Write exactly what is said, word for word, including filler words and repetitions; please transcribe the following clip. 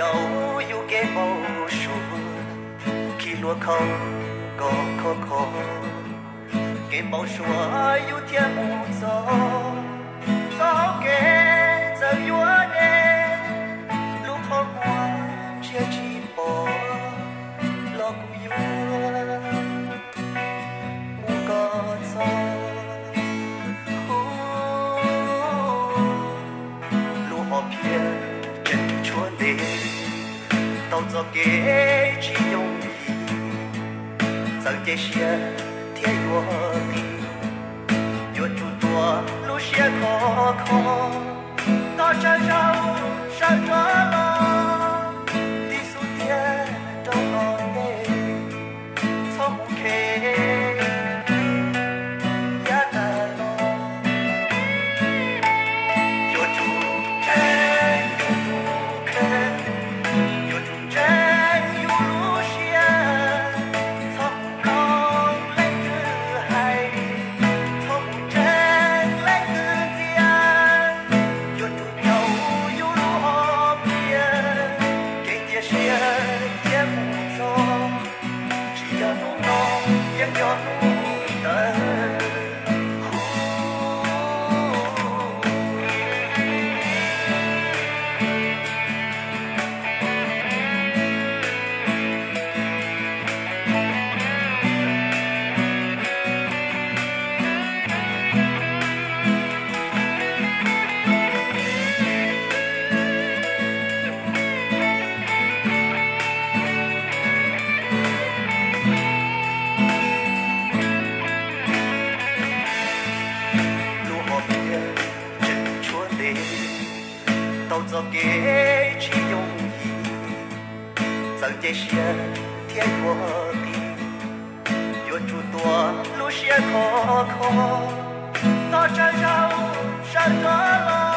đầu yêu kế bầu xuống khi lúa không có khó khó kế bầu xuống yêu thiên mù gió gió kế giờ yêu đê lúc không hoa chia chi bỏ lo cũng yêu mù có gió lúa họ phía chân chuồn đê tàu gió kế chỉ dùng gì giờ kế xe thiên yêu đi yêu chủ tua lúc xe khó khó ta cha rau sa cho lo đi xuống thiên trong lòng đê sống kề giá ta lo yêu chủ trên yêu chủ kề yêu chủ trên yêu lúc xe sống lòng lấy cứ hay sống trên lấy cứ tiền yêu chủ nhau yêu lúc họ bia cái tia xe tia mù gió chỉ cho nó nó em cho nó tới tàu gió kế chỉ dùng gì giờ chế xe thiên của đi yêu chủ tua lúc xe khó khó ta cha rau sa cho lo